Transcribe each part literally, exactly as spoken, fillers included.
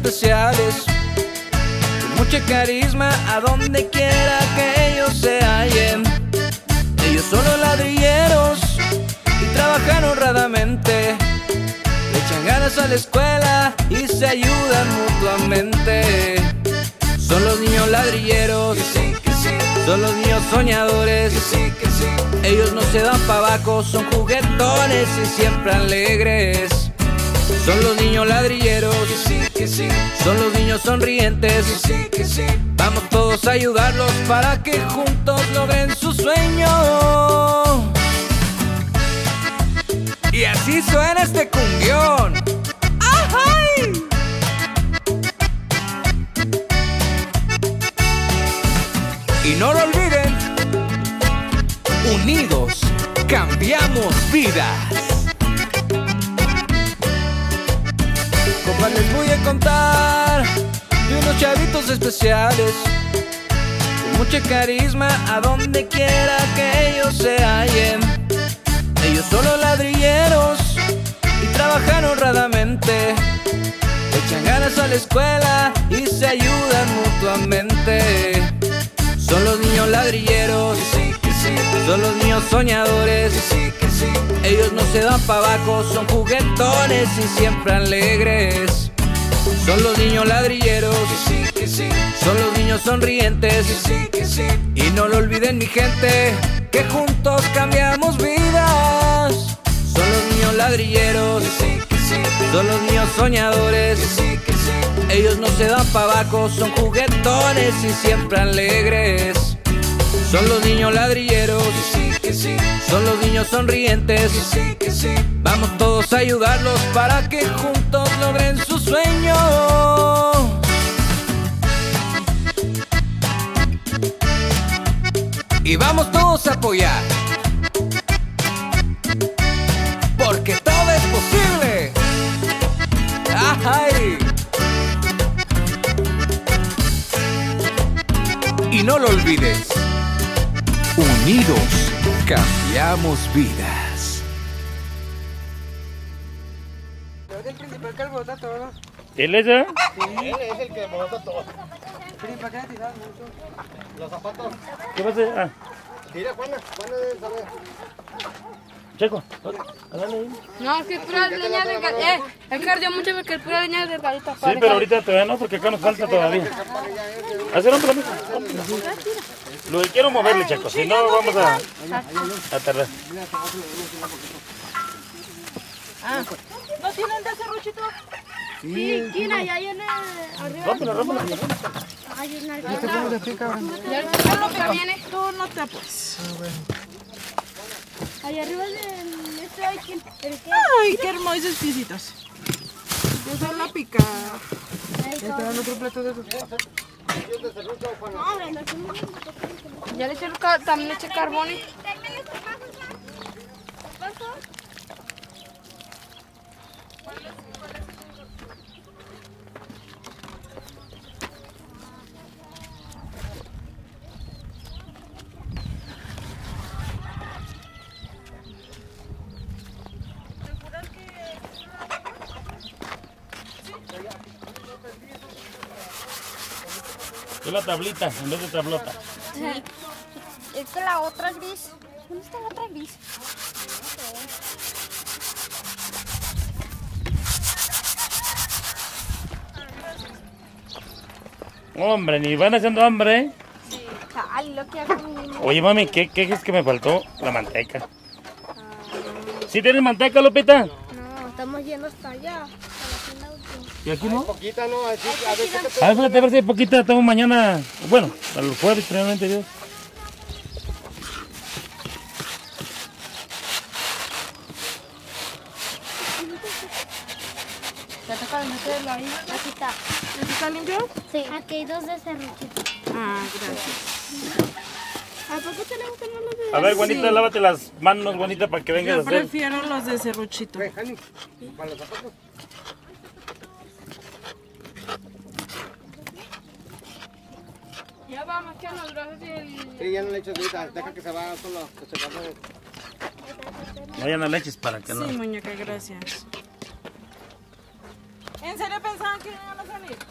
especiales, con mucha carisma a donde quiera que ellos se hallen. Ellos son los ladrilleros y trabajan honradamente, le echan ganas a la escuela y se ayudan mutuamente. Son los niños ladrilleros, que sí, que sí. Son los niños soñadores, que sí, que sí. Ellos no se dan pa' abajo, son juguetones y siempre alegres. Son los niños ladrilleros, que sí, que sí. Son los niños sonrientes, que sí, que sí. Vamos todos a ayudarlos para que juntos logren su sueño. Y así suena este cumbión. ¡Ay! Y no lo olviden, unidos cambiamos vidas. Compas, les voy a contar de unos chavitos especiales, con mucha carisma a donde quiera que ellos se hallen. Ellos son los ladrilleros y trabajan honradamente, le echan ganas a la escuela y se ayudan mutuamente. Son los niños ladrilleros, que sí, que sí. Son los niños soñadores, que sí, que sí. Ellos no se dan pa' abajo, son juguetones y siempre alegres. Son los niños ladrilleros, que sí, que sí. Son los niños sonrientes, que sí, que sí. Y no lo olviden, mi gente, que juntos cambiamos vidas. Son los niños ladrilleros, que sí, que sí. Son los niños soñadores, que sí, que sí. Ellos no se dan pa' abajo, son juguetones y siempre alegres. Son los niños ladrilleros, que sí, que sí. Son los niños sonrientes, que sí, que sí. Vamos todos a ayudarlos para que juntos logren su sueño. Y vamos todos a apoyar, porque todo es posible. ¡Ay! Y no lo olvides, unidos cambiamos vidas. Es el principal que alborota todo, ¿no? ¿Él es, eh? Sí, él es el que alborota todo. ¿Para qué tirar los zapatos? ¿Qué pasa? Ah, Mira, Juana, Juana debe saber. Checo, dale ahí. No, es que es pura leña de gal- Eh, el que ardió mucho porque es pura leña de galitas. Sí, pero ahorita todavía no, porque acá nos falta todavía. Hacer un problema. Lo que quiero moverle, Checo, si no vamos a, a tardar. Ah, ¿no tienen de ese ruchito? Sí, Kina, ya viene arriba. Rómpelo, rómpelo. Hay una ¿Qué hacemos aquí, cabrón? Ya es lo que viene. Tú no te pues. Ahí arriba de este hay quien. ¿El qué? Ay, qué hermosos pisitos. Esa es la picada. ¿Te dan otro plato de esos? Ya le eché el ca- también le eché carbón. y- Es la tablita en vez de tablota. Es que la otra gris. ¿Dónde está la otra gris? Hombre, ni van haciendo hambre, ¿eh? Ay, lo que hago. Oye, mami, ¿qué, qué es que me faltó? La manteca. ¿Sí tienes manteca, Lupita? No, estamos yendo hasta allá. Hasta la tienda última. ¿Y aquí no? Poquita, ¿no? Así, a ver qué te... A ver, fíjate, a ver si hay poquita. Estamos mañana, bueno, a los jueves, primeramente Dios. ¿Te toca meterlo ahí? Aquí está. ¿Está limpio? Sí. Aquí hay dos de serruchito. Ah, gracias. ¿A poco tenemos que no los de...? A ver, Juanita, Sí. lávate las manos, Juanita, para que vengas a Yo hacer. prefiero los de serruchito. Ve, Jani, para los zapatos. Ya vamos, que los brazos y el... Sí, ya no le eches ahorita, deja que se va solo, que se va a... No, ya no le eches para que no. Sí, muñeca, gracias. ¿En serio pensaban que iban a salir?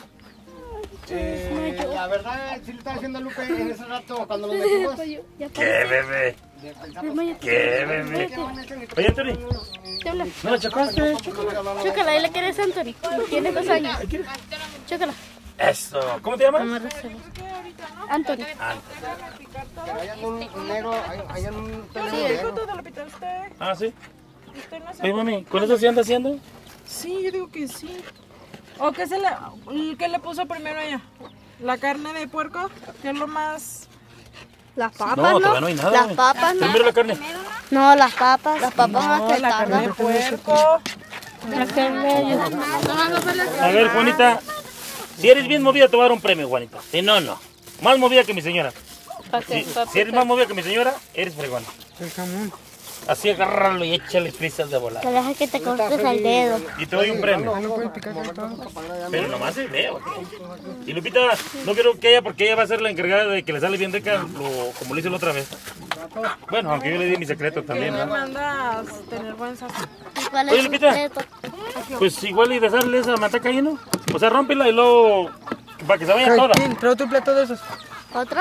Eh, la verdad, sí le estaba haciendo a Lupe en ese rato cuando nos metimos. ¿Qué, bebé? ¿Qué, bebé? Oye, Anthony. ¿No la chocaste? Chócala, ¿y la quieres, Anthony? Tiene dos años. Chócala. Eso. ¿Cómo te llamas? Anthony. Hay un negro, hay, hay un Sí, negro. ¿cuánto lo pita usted? Ah, sí. ¿Usted no se- Oye, mami, ¿con eso se anda haciendo? Sí, yo digo que sí. ¿O qué, se le, qué le puso primero ella? ¿La carne de puerco? ¿Qué es lo más...? Las papas, No, ¿no? todavía no hay nada. Las güey. papas, ¿no? Primero la carne. No, las papas. Las papas más que La carne de puerco. La carne. A ver, Juanita. Si eres bien movida, te voy a dar un premio, Juanita. Si no, no. Más movida que mi señora. Si, si eres más movida que mi señora, eres fregona. El jamón. Así agárralo y échale prisas de volar. Te deja que te cortes el dedo. Y te doy un premio. No pueden picar todo. Pero nomás se veo. Y Lupita, no quiero que ella, porque ella va a ser la encargada de que le sale bien rica, lo- como lo hice la otra vez. Bueno, aunque yo le di mi secreto también, Me ¿verdad? mandas tener buen sazón. ¿Y cuál Oye, es Lupita. tu secreto? Pues igual y dejarle esa manteca ahí, ¿no? O sea, rómpela y luego, para que se vaya toda. Trae tu plato de esos. ¿Otro?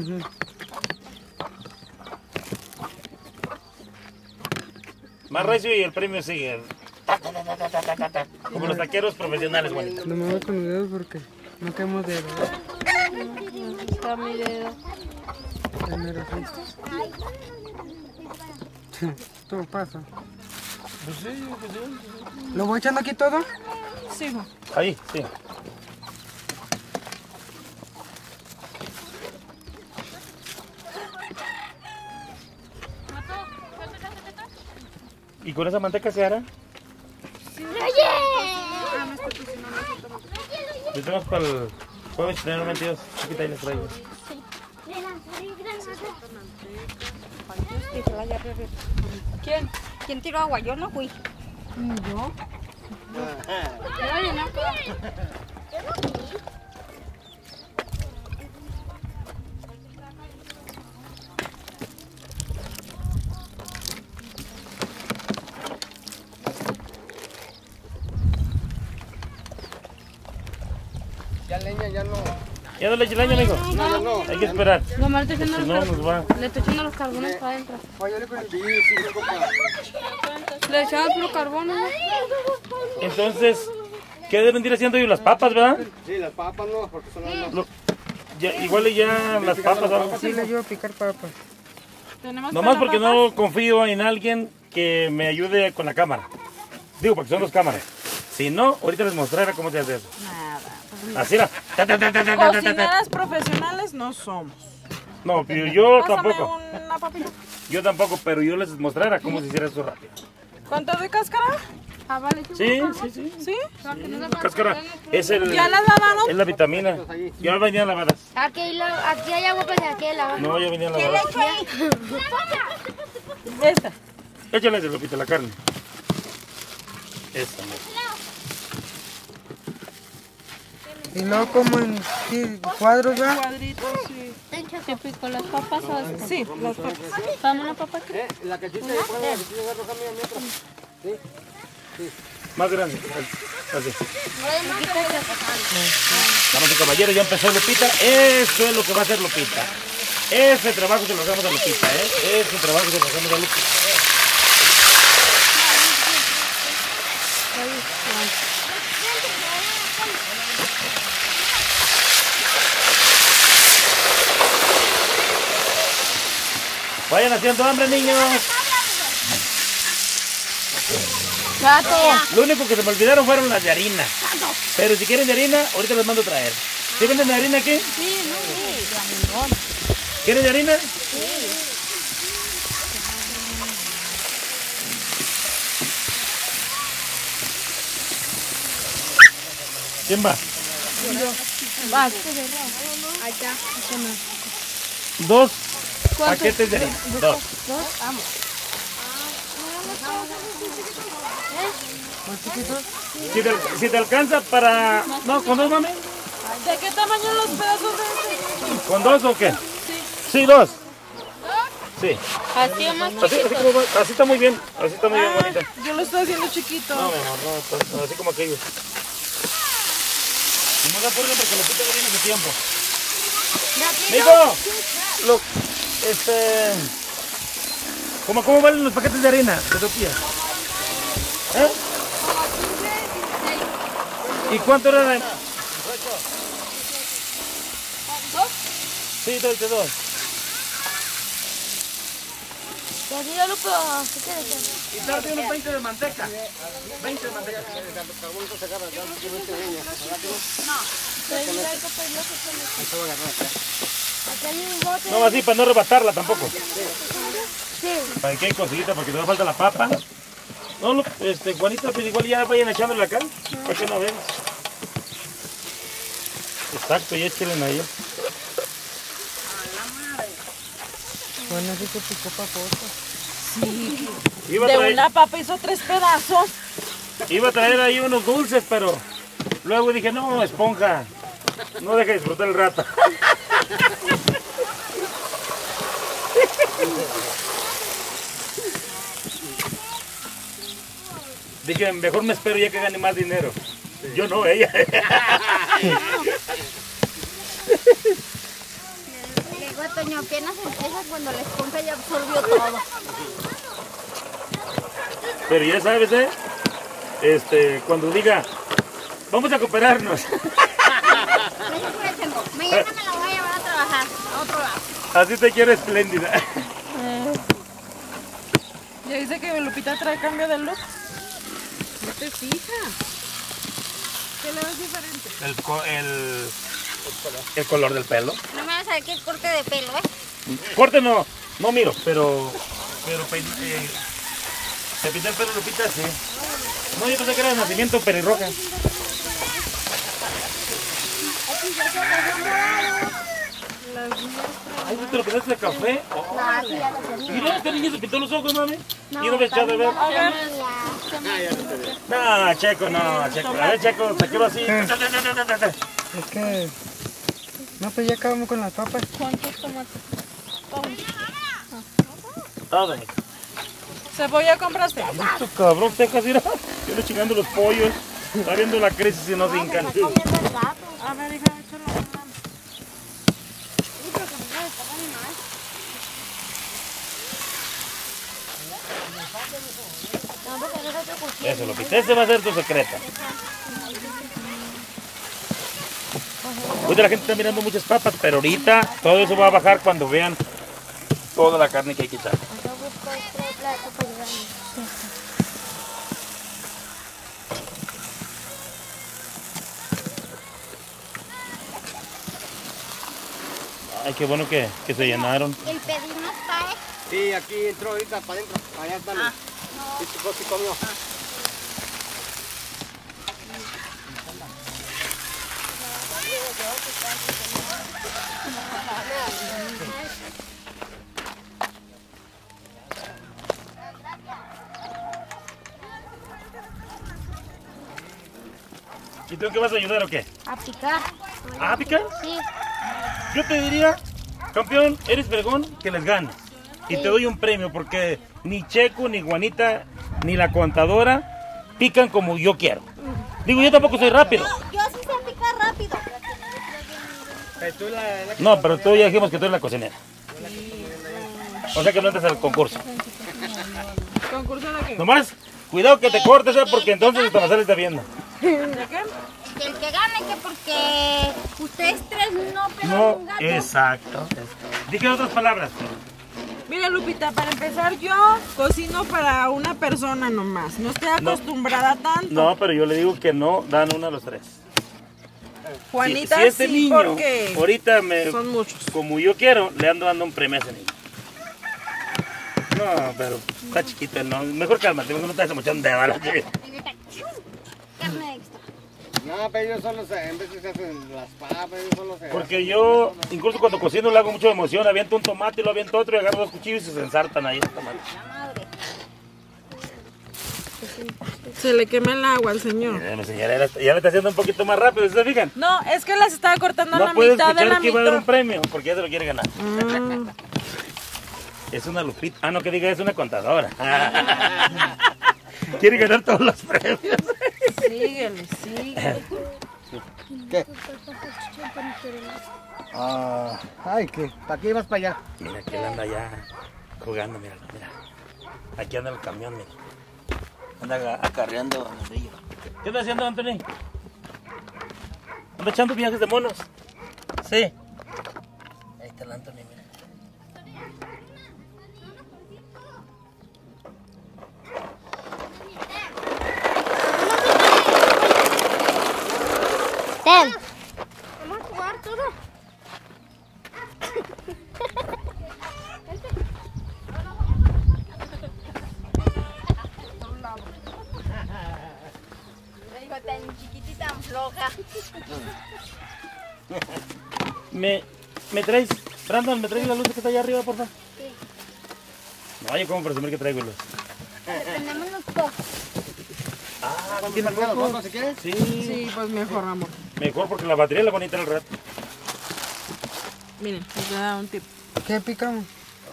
Más recio y el premio sigue. Ta, ta, ta, ta, ta, ta, ta, ta. Como los taqueros profesionales, Juanita. No me voy con los dedos porque no caemos de Está mi dedo. Todo pasa. ¿Lo voy echando aquí todo? Sí, hijo. Ahí, sí. ¿Y con esa manteca se hará? Lo tenemos para el jueves primero veintidós. Chiquita, ahí les traigo. ¿Quién? ¿Quién tiró agua? Yo no fui. ¿Yo? Ya leña, ya no. ¿Ya no le eche leña, amigo? No, ya no. Hay que esperar. No, me estoy echando Si los no, nos va. Le estoy echando los carbones para adentro. Oye, con el sí, sí, compa. Le echamos puro carbono, ¿no? Entonces, ¿qué deben ir haciendo ellos? Las papas, ¿verdad? Sí, las papas no, porque son las Lo- ya, igual y ya las papas. ¿verdad? Sí, le ayudo a picar papas. ¿Tenemos Nomás porque pelapapas? no confío en alguien que me ayude con la cámara. Digo, porque son dos cámaras. Si no, ahorita les mostraré cómo se hace eso. Nada. Así era. Ta, ta, ta, ta, ta, ta, ta, ta. Cocineras profesionales no somos. No, pero yo Pásame tampoco. una papita. Yo tampoco, pero yo les mostraré cómo se hiciera eso rápido. ¿Cuánto de cáscara? Ah, vale. Sí, sí, sí. ¿Sí? Cáscara. Es, el, ¿Ya las lavaron? es la vitamina. Ya venían lavadas. Aquí, la- aquí hay agua, pero aquí hay agua. No, ya venían lavadas. Esta. Échale de Lupita la carne. Esta, ¿no? Y luego como en sí, cuadros, ¿verdad? Cuadritos, sí. ¿Te pico las papas o así? Sí, las papas. Dame una papa aquí. Eh, la cachita de fuera, la cachita de roja mía, mientras. Sí. Más grande. Así. Damas y caballeros, ya empezó Lupita. Eso es lo que va a hacer Lupita. Ese trabajo se lo hacemos a Lupita, ¿eh? Ese trabajo se lo hacemos a Lupita. Vayan haciendo hambre, niños. Gato. Lo único que se me olvidaron fueron las de harina. Pero si quieren de harina, ahorita les mando a traer. ¿Sí venden de harina aquí? Sí, no, sí. ¿Quieren de harina? ¿Quién va? Vas. Dos paquetes de harina. Dos. Si te, si te alcanza para... No, ¿con dos, mami? ¿De qué tamaño los pedazos de este? ¿Con dos o qué? Sí, dos. Sí. Así o más Así, así, como va- así está muy bien. Así está muy bien, bonita. Yo lo estoy haciendo chiquito. No, mi amor, no, así como aquellos. Y no se apuren porque Lupita no viene su tiempo. Rápido. Nico, lo, este, ¿cómo, ¿cómo valen los paquetes de harina de tortilla? ¿Eh? ¿Y cuánto era la...? ¿Dos? Sí, treinta y dos. Tíralo, pero ¿qué quieres? Y tarde unos veinte de manteca. veinte de manteca. Aquí hay un bote. No, así para no arrebatarla tampoco. Sí. Para que hay cosita, porque todavía falta la papa. No, no, este, Juanita, pues igual ya vayan echándole acá. ¿Para qué no ven? Exacto, y échenle ahí. Bueno, así que picó paposo. Sí. Iba a De traer, una papa hizo tres pedazos. iba a traer ahí unos dulces, pero luego dije, no, esponja, no deja disfrutar el rato. Dije, mejor me espero ya que gane más dinero. Yo no, ella. Le digo a Toño, apenas empieza cuando la esponja ya absorbió todo. Pero ya sabes, ¿eh? Este, cuando diga, vamos a cooperarnos. Mañana me la voy a llevar a trabajar a otro lado. Así te quiero espléndida. Ya dice que Lupita trae cambio de look. No te fijas. ¿Qué le ves diferente? El, co- el, el color del pelo. No me vas a ver qué corte de pelo, ¿eh? Corte no, no miro, pero, pero pe- eh, se pinta el pelo Lupita, sí. No, yo pensé que era de nacimiento pelirroja. Ay, ¿tú te lo pintaste de café? Oh. No, sí, ya lo tenía. Mira, este niño se pintó los ojos, mami. Y no me echado de ver. No, Checo, no, Checo. A ver, Checo, te quiero así. Es que... No, pues ya acabamos con las papas. ¿Cuántos tomates? Todo. ¿Cebolla compraste? Esto cabrón, Texas, mira. Yo le chingando los pollos. Está viendo la crisis y no se hincan. Está comiendo el gato. A ver, hija, échalo a la mano. Sí, pero que me está comiendo mal. No, porque no te cuchillo. Eso, Lupita, ese va a ser tu secreto. Ahorita la gente está mirando muchas papas, pero ahorita todo eso va a bajar cuando vean toda la carne que hay que echar. Acá busco tres platos para llevarme. Ay, qué bueno que, que se llenaron. El pedir no está, ¿eh? Sí, aquí entró ahorita para adentro. Allá están. Ah, no. Sí, sí comió. ¿Y tú qué vas a ayudar o qué? A picar. ¿A picar? Sí. Yo te diría, campeón, eres vergón, que les ganes. Y te doy un premio porque ni Checo, ni Juanita, ni la contadora pican como yo quiero. Digo, yo tampoco soy rápido. Yo sí sé picar rápido. No, pero tú ya dijimos que tú eres la cocinera. O sea que no entras al concurso. ¿Concurso de qué? Nomás, cuidado que te cortes, ¿eh? Porque entonces te vas a estar viendo. ¿De qué? Que el que gane, que porque ustedes tres no pegan No, un gato. exacto. Dije otras palabras. Mira, Lupita, para empezar, yo cocino para una persona nomás. No estoy acostumbrada a tanto. No, pero yo le digo que no dan uno a los tres. Juanita, si, si este sí, niño porque ahorita me, son muchos. como yo quiero, le ando dando un premio a ese niño. No, pero está chiquito, no. Mejor cálmate, mejor no te vas a mochar un dedo. ¿Vale? Carne extra. No, pero ellos son los, en vez de se hacen las papas, ellos son los... Porque yo, incluso cuando cocino, le hago mucho de emoción. Aviento un tomate, lo aviento otro y agarro dos cuchillos y se ensartan ahí el tomate. Se le quema el agua al señor. Eh, mi señora, ya le está haciendo un poquito más rápido, ¿se fijan? No, es que las estaba cortando a No la puede mitad de escuchar la que iba a dar un mitad. premio, porque ya se lo quiere ganar. Mm, Es una Lupita. Ah, no, que diga, es una contadora. Quiere ganar todos los premios. síguele, síguele. ¿Qué? Ah, ay, ¿qué? ¿Para qué ibas para allá? Mira, que él anda allá jugando, mira, mira. Aquí anda el camión, mira. Anda aga- acarreando al río. ¿Qué anda haciendo, Anthony? Anda echando viajes de monos. Sí. Ahí está el Anthony, mira. Ten. Vamos a jugar todo. Digo, tan chiquita y tan floja. ¿Me, me traes, Brandon, me traes la luz que está allá arriba, por favor? Sí. No, yo como presumir que traigo luz. Prendemos los focos. Ah, ¿Tienes los focos si quieres? Sí. Sí, pues mejor, amor. Mejor porque la batería la bonita al rato. Miren, les voy a dar un tip. ¿Qué pican?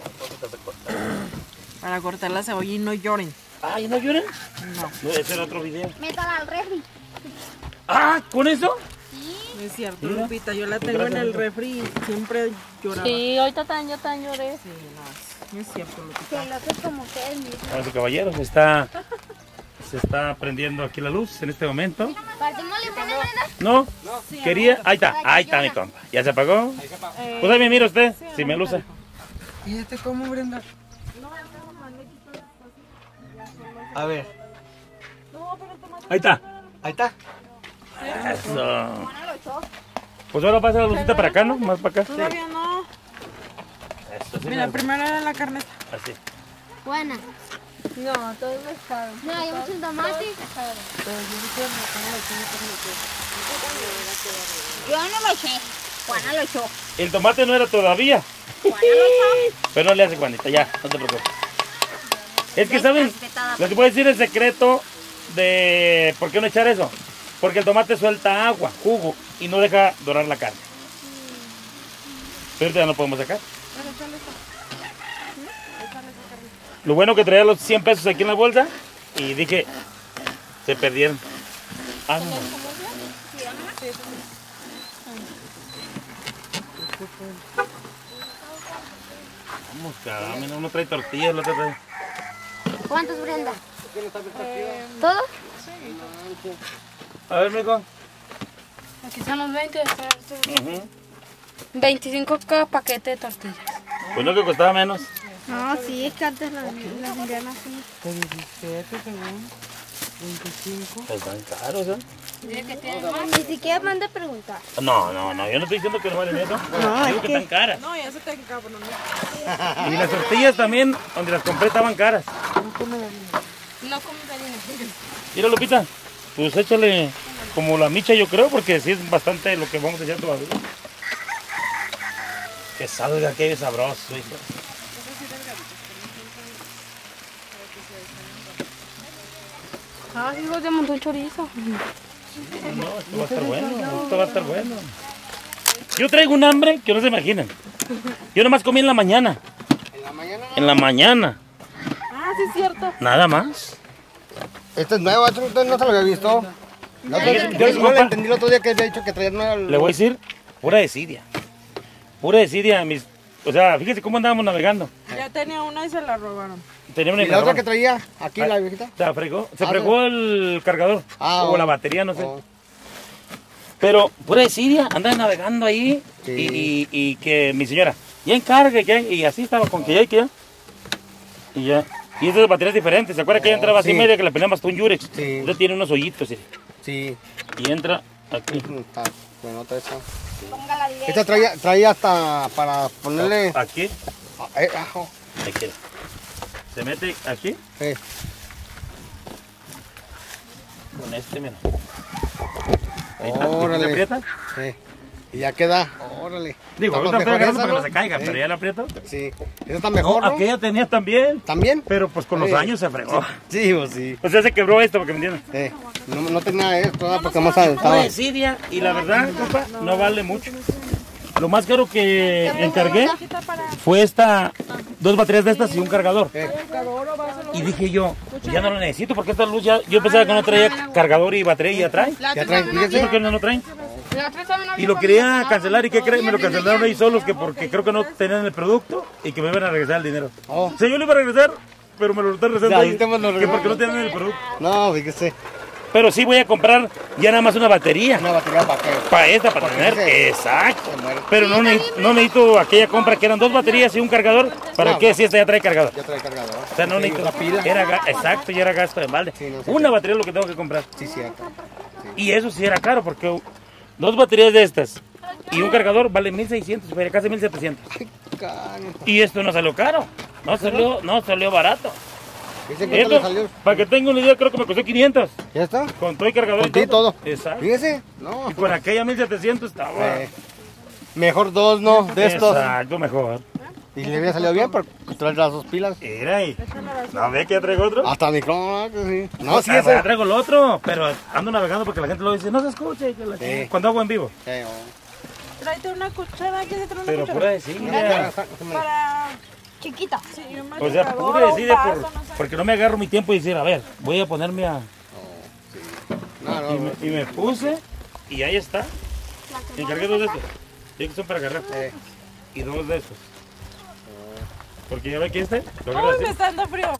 Para cortar la cebolla y no lloren. Ay, ¿no lloran? No, No, ese era otro video. Métala al refri. Ah, ¿con eso? no es cierto, Mira. Lupita. Yo la Pues tengo en gracias, el amigo. refri y siempre lloraba. Sí, ahorita también yo también lloré. Sí, no, no es cierto, Lupita. Que lo haces como ustedes mismos. Vamos, caballeros, está, se está prendiendo aquí la luz en este momento. ¿Partimos limón, Brenda? No, quería, ahí está, ahí está mi compa. ¿Ya se apagó? Pues ahí me mira usted, si me luce. ¿Y este cómo, Brenda? A ver, Ahí está. ahí está. Eso. Pues ahora pasa la lucita para acá, ¿no? Más para acá. Todavía no. Eso, sí, Mira, me- primero era la carne. así. Buena. No, todo es caro. No, hay mucho tomate. Yo no lo eché. Juana lo echó. El tomate no era todavía. Juana lo echó. Pero no le hace Juanita, ya, no te preocupes. Es que, ¿saben? Les voy a decir el secreto de por qué no echar eso. Porque el tomate suelta agua, jugo, y no deja dorar la carne. Pero ahorita ya no podemos sacar. Lo bueno que traía los cien pesos aquí en la bolsa y dije, se perdieron. Ah, no. Vamos, cabrón, mira, uno trae tortillas, el otro trae... ¿Cuántos, Brenda? ¿Todo? A ver, mijo. Aquí son los veinte. Ujú. veinticinco cada paquete de tortillas. Pues no que costaba menos. No, sí, es que antes las, las vendían así. Están caros, ¿eh? Ni siquiera me han de preguntar. No, no, no, yo no estoy diciendo que no valen eso. Digo que están caras. No, ya se te acabó, no. Y las tortillas también, donde las compré, estaban caras. No como harina. Mira, Lupita, pues échale como la micha, yo creo, porque sí es bastante lo que vamos a echar todavía. Que salga aquello sabroso, hijo. Ah, hijo de montón chorizo. No, esto va a estar bueno, esto va a estar bueno. Yo traigo un hambre que no se imaginan. Yo nomás comí en la mañana. ¿En la mañana? En la mañana. Ah, sí es cierto. Nada más. Este es nuevo, este no no se lo había visto. El otro día- Yo- yo yo- no le entendí el otro día que había dicho que traía nueva. Le voy a decir, pura desidia. Pura desidia. Mis, o sea, fíjese cómo andábamos navegando. Ya tenía una y se la robaron. Tenía una ¿Y la otra que infrarroja. traía? Aquí la viejita. Se fregó, se Ah, fregó el cargador. Ah, o oh. la batería, no sé. Oh. Pero pura desidia, anda navegando ahí. Sí. Y, y- y que mi señora, ya encargue, que y así estaba con que ya y que ya. Y ya. Y estas baterías diferentes. ¿Se acuerda que ella entraba así sí. media que le peleamos hasta un Yurex? Sí. Entonces tiene unos hoyitos. ¿sí? Sí. Y entra aquí. Está bueno, está esa. Póngala directa. Esta traía, traía hasta para ponerle. Aquí. Ah, eh, ajo. Aquí. Se mete aquí. Sí. Con este, mira. Ahí está. Órale. ¿Se aprieta? Sí. Y ya queda. Órale. Digo, Está ahorita estoy mejor agarrando esa, para que no ¿no? se caiga, Sí. pero ya la aprieto. Sí. Esa está mejor, No, ¿no? aquella tenía también, ¿También? pero pues con los Sí. años se fregó. Sí, pues sí. O sea, se quebró esto, para que me entiendan. Sí. No, no tenía esto, ¿verdad? Porque más Una estaba. desidia, y la verdad, compa, no vale mucho. Lo más caro que encargué fue esta, dos baterías de estas y un cargador. Y dije yo, ya no lo necesito porque esta luz ya, yo pensaba que no traía cargador y batería y ya trae. Ya traen, ¿Sí, por qué no lo traen? Y lo quería cancelar y ¿qué creen? Me lo cancelaron ellos solos que porque creo que no tenían el producto y que me iban a regresar el dinero. Oh. O sea, yo le iba a regresar, pero me lo están regresando Ya, ellos, ahorita me lo que porque no regresan. tienen el producto. No, fíjese. Pero sí voy a comprar ya nada más una batería. Una batería para qué. Para esta, para Porque tener. se- Exacto. se muere. Pero no, ne- no necesito aquella compra que eran dos baterías y un cargador. ¿Para No. qué? Si esta ya trae cargador. Ya trae cargador. O sea, no Sí, necesito. la pila. Era ga- exacto, ya era gasto de balde. Sí, no, sí, Una batería es lo que tengo que comprar. Sí, cierto. Y eso sí era caro porque dos baterías de estas y un cargador vale mil seiscientos, casi mil setecientos. Cano. Y esto no salió caro. No salió, no salió barato. ¿Ese cuánto le Esto, salió? para que tengan una idea, creo que me costó quinientos. ¿Ya está? Con todo y cargador Con ti y todo. todo. Exacto. Fíjese. No. Y con aquella mil setecientos estaba. Eh, mejor dos, ¿no? De estos. Exacto, mejor. Y le había salido bien por traer las dos pilas. Era ahí. ¿No ve que ya traigo otro? Hasta micrófono, que sí. No, sí, Ah, ese. ya traigo el otro, pero ando navegando porque la gente lo dice, no se escuche. Que la Sí. chingada". Cuando hago en vivo. Eh, oh. Tráete una cuchara, aquí se trae una Pero cuchara. pura decida. Para... Chiquita. Sí, un O sea, masticador pura o un decida vaso, por, no sé. porque no me agarro mi tiempo y decir, a ver, voy a ponerme a... No, no, Y me, y me puse y ahí está. Encargué dos de estos. Ya que son para agarrar. Eh. Y dos de estos. Porque ya ve que este lo agarro Uy, así. me está dando frío.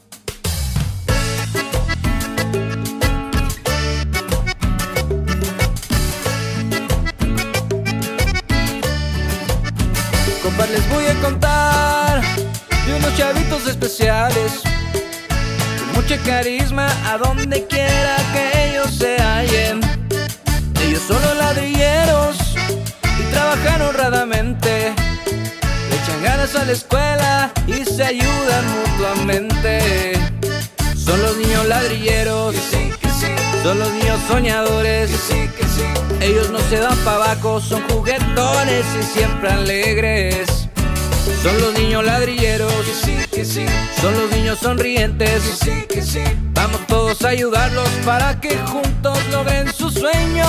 Compas, les voy a contar de unos chavitos especiales con mucha carisma a donde quiera que ellos se hallen. Ellos son los ladrilleros y trabajan honradamente, le echan ganas a la escuela y se ayudan mutuamente. Son los niños ladrilleros, son los niños soñadores. Ellos no se dan pa' abajo, son juguetones y siempre alegres. Son los niños ladrilleros, son los niños sonrientes. Vamos todos a ayudarlos para que juntos logren su sueño.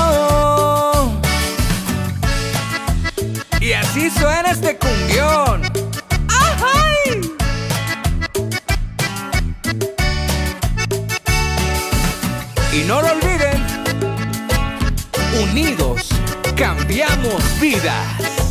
Y así suena este cumbión. ¡Ay! Y no lo olviden, unidos cambiamos vidas.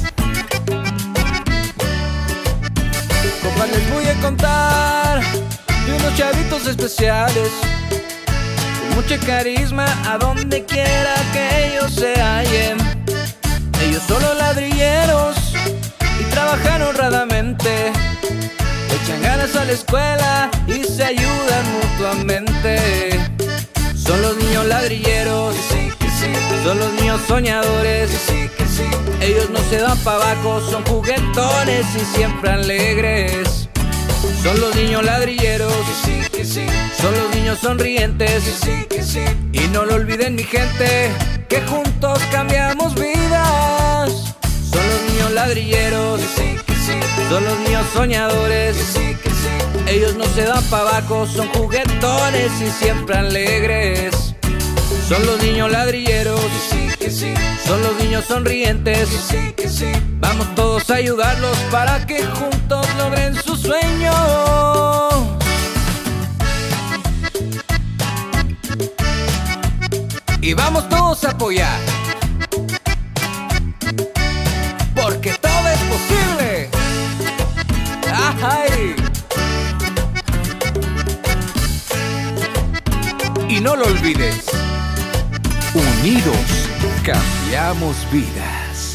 Compas, les voy a contar de unos chavitos especiales con mucha carisma a donde quiera que ellos se hallen. Ellos son los ladrilleros y trabajan honradamente, le echan ganas a la escuela y se ayudan mutuamente. Son los niños ladrilleros, son los niños soñadores. Ellos no se dan pa' abajo, son juguetones y siempre alegres. Son los niños ladrilleros, son los niños sonrientes. Y no lo olviden, mi gente, que juntos cambiamos vidas. Son los niños ladrilleros, son los niños soñadores. Ellos no se dan pa' abajo, son juguetones y siempre alegres. Son los niños ladrilleros, son los niños sonrientes. Vamos todos a ayudarlos para que juntos logren su sueño. Y vamos todos a apoyar, porque todo es posible. ¡Ay! Y no lo olvides, unidos cambiamos vidas.